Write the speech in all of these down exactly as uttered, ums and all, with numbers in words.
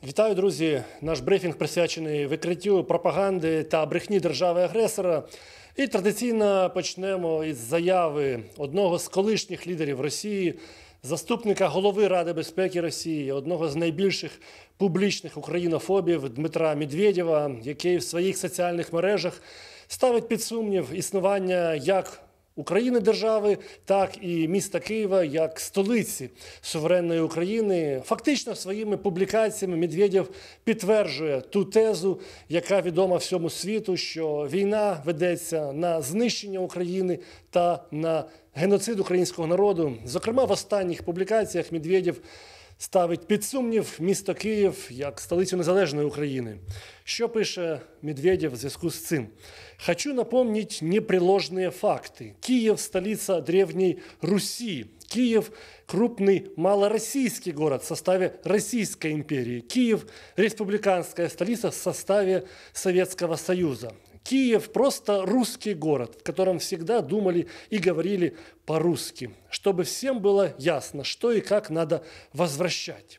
Вітаю, друзі! Наш брифінг присвячений викриттю пропаганди та брехні держави-агресора. І традиційно почнемо із заяви одного з колишніх лідерів Росії, заступника голови Ради безпеки Росії, одного з найбільших публічних українофобів Дмитра Медведєва, який в своїх соціальних мережах ставить під сумнів існування як України держави, так і міста Києва як столиці суверенної України. Фактично своїми публікаціями Медведєв підтверджує ту тезу, яка відома всьому світу, що війна ведеться на знищення України та на геноцид українського народу. Зокрема, в останніх публікаціях Медведєв ставить під сумнів місто Київ як столицю незалежної України. Что пише Медведев в связи с цим? «Хочу напомнить непреложные факты. Киев – столица Древней Руси. Киев – крупный малороссийский город в составе Российской империи. Киев – республиканская столица в составе Советского Союза. Киев – просто русский город, в котором всегда думали и говорили по-русски, чтобы всем было ясно, что и как надо возвращать».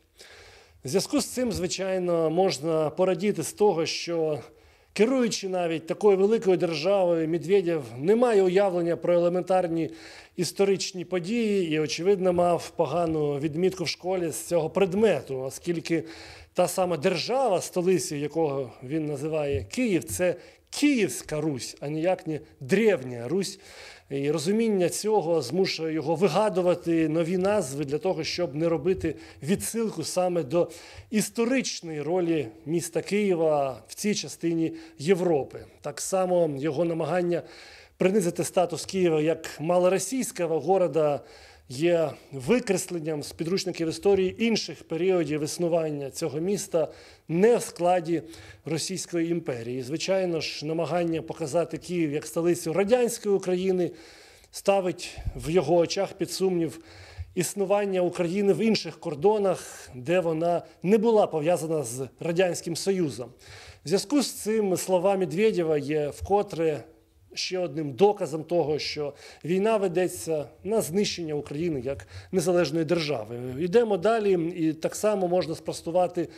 В зв'язку з цим, звичайно, можна порадіти з того, що, керуючи навіть такою великою державою, Медведєв не має уявлення про елементарні історичні події і, очевидно, мав погану відмітку в школі з цього предмету, оскільки та сама держава, столицею якого він називає Київ, це Київська Русь, а ніяк не Древня Русь. І розуміння цього змушує його вигадувати нові назви для того, щоб не робити відсилку саме до історичної ролі міста Києва в цій частині Європи. Так само його намагання принизити статус Києва як малоросійського города є викресленням з підручників історії інших періодів існування цього міста не в складі Російської імперії. Звичайно ж, намагання показати Київ як столицю радянської України ставить в його очах під сумнів існування України в інших кордонах, де вона не була пов'язана з Радянським Союзом. В зв'язку з цим слова Медведєва є вкотре ще одним доказом того, що війна ведеться на знищення України як незалежної держави. Йдемо далі, і так само можна спростувати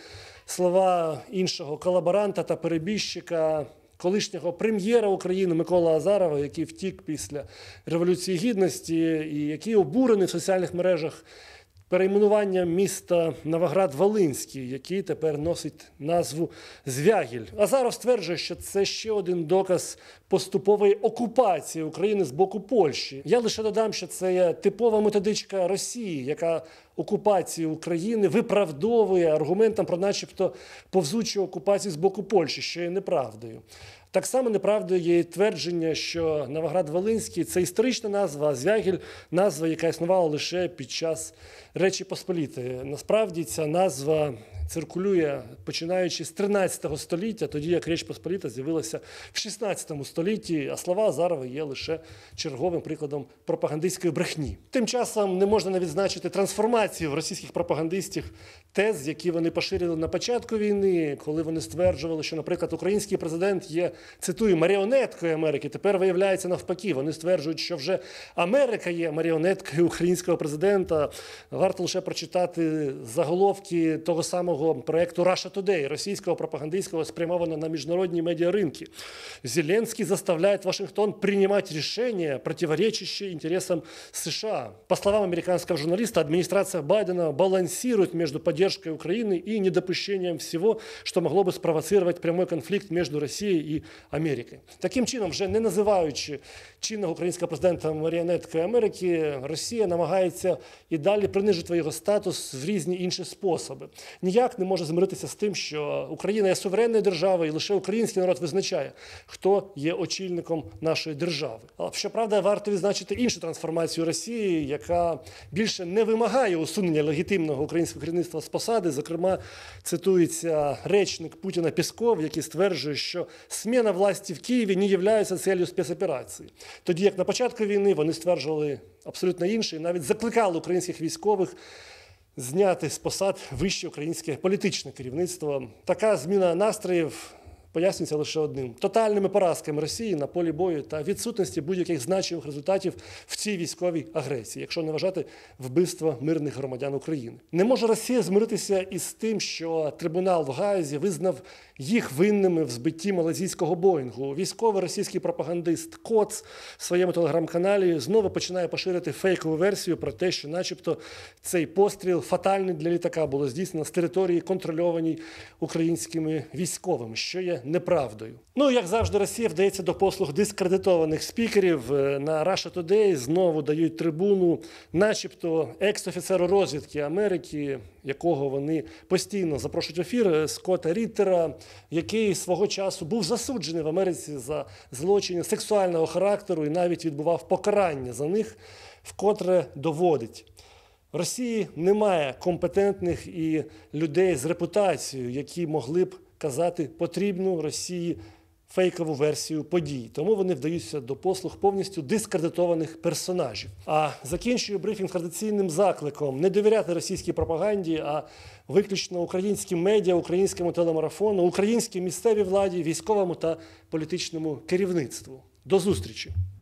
слова іншого колаборанта та перебіжчика, колишнього прем'єра України Миколи Азарова, який втік після Революції Гідності і який обурений в соціальних мережах перейменуванням міста Новоград-Волинський, який тепер носить назву Звягіль. Азаров стверджує, що це ще один доказ поступової окупації України з боку Польщі. Я лише додам, що це є типова методичка Росії, яка окупацію України виправдовує аргументом про начебто повзучу окупацію з боку Польщі, що є неправдою. Так само неправдою є і твердження, що Новоград-Волинський – це історична назва, а Звягіль – назва, яка існувала лише під час Речі Посполітої. Насправді ця назва циркулює починаючи з тринадцятого століття, тоді як Річ Посполіта з'явилася в шістнадцятому столітті, а слова Азарова є лише черговим прикладом пропагандистської брехні. Тим часом не можна не відзначити трансформацію в російських пропагандистів тез, які вони поширили на початку війни, коли вони стверджували, що, наприклад, український президент є, цитую, маріонеткою Америки. Тепер виявляється навпаки. Вони стверджують, що вже Америка є маріонеткою українського президента. Варто лише прочитати заголовки того самого проєкту Russia Today, російського пропагандистського, спрямованого на міжнародні медіаринки. Зеленский заставляет Вашингтон принимать решения, противоречащие интересам США. По словам американского журналиста, администрация Байдена балансирует между поддержкой Украины и недопущением всего, что могло бы спровоцировать прямой конфликт между Росією і Америкою. Таким чином, вже не називаючи чинного українського президента маріонеткою Америки, Росія намагається і далі принижити його статус в різні інші способи. Ніяк не може змиритися з тим, що Україна є суверенною державою, і лише український народ визначає, хто є очільником нашої держави. Але, щоправда, варто відзначити іншу трансформацію Росії, яка більше не вимагає усунення легітимного українського керівництва з посади. Зокрема, цитується речник Путіна Пєсков, який стверджує, що зміна власті в Києві не є цілею спецоперації. Тоді як на початку війни вони стверджували абсолютно інше і навіть закликали українських військових зняти з посад вище українське політичне керівництво. Така зміна настроїв пояснюється лише одним – тотальними поразками Росії на полі бою та відсутності будь-яких значимих результатів в цій військовій агресії, якщо не вважати вбивства мирних громадян України. Не може Росія змиритися із тим, що трибунал в Гаазі визнав їх винними в збитті малайзійського Боїнгу. Військовий російський пропагандист Коц в своєму телеграм-каналі знову починає поширити фейкову версію про те, що начебто цей постріл фатальний для літака було здійснено з території, контрольованій українськими військовими, що є неправдою. Ну, як завжди, Росія вдається до послуг дискредитованих спікерів. На Russia Today знову дають трибуну начебто екс-офіцеру розвідки Америки, якого вони постійно запрошують в ефір, Скотта Ріттера, який свого часу був засуджений в Америці за злочини сексуального характеру і навіть відбував покарання за них, вкотре доводить. В Росії немає компетентних і людей з репутацією, які могли б казати потрібну Росії фейкову версію подій. Тому вони вдаються до послуг повністю дискредитованих персонажів. А закінчую брифінг традиційним закликом не довіряти російській пропаганді, а виключно українським медіа, українському телемарафону, українській місцевій владі, військовому та політичному керівництву. До зустрічі!